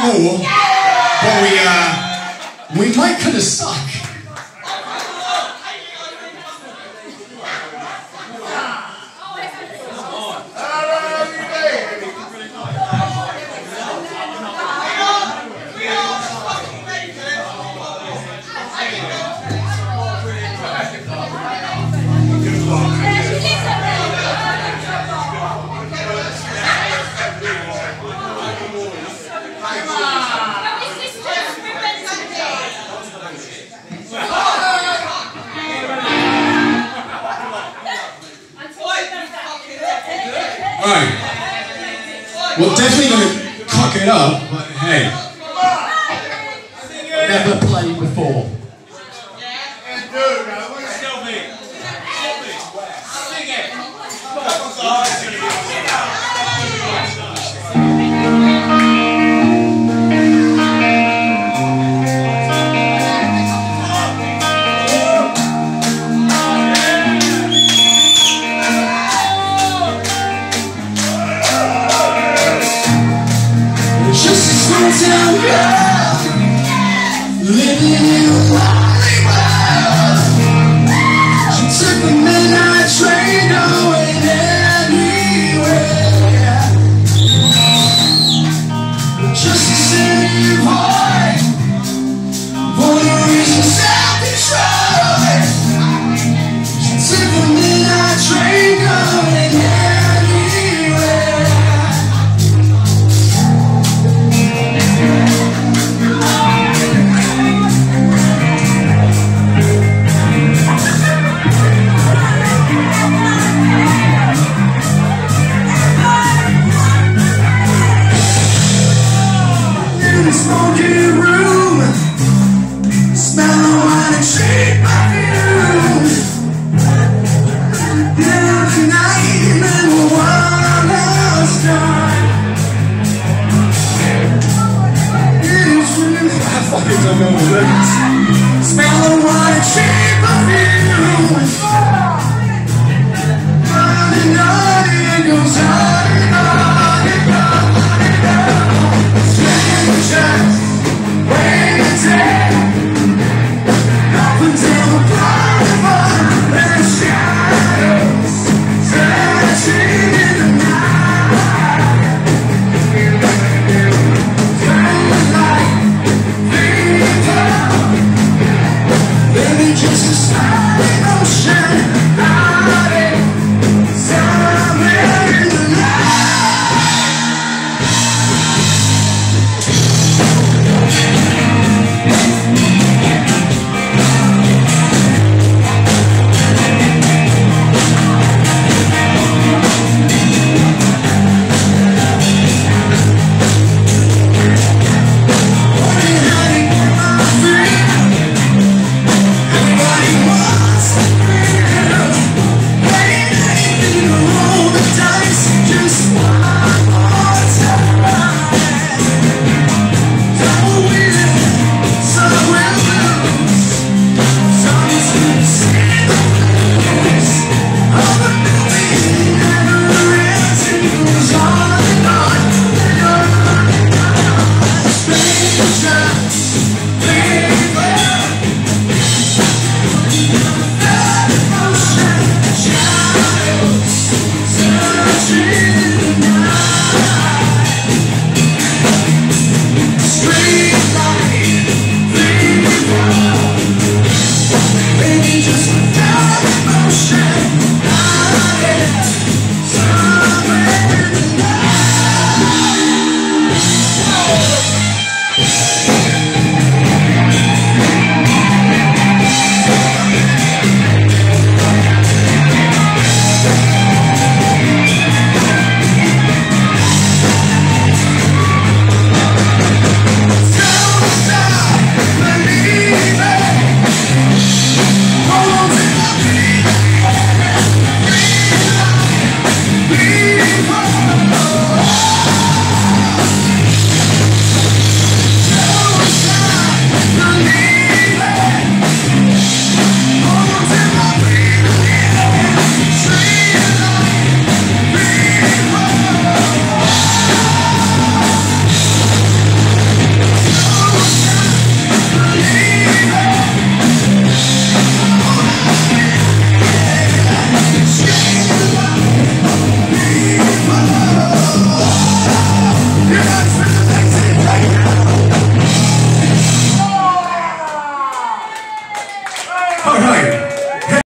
know, but we might kind of suck. Alright, we're definitely going to cock it up, but hey, never played before. Down girl, living in a Hollywood. She took the midnight train going anywhere. Just a city boy, born to reach self-control. She took the midnight train going anywhere. Smoky room, smell the wine and shake perfume. Every night in the wild house dark. I fucking don't know the lyrics. Smell the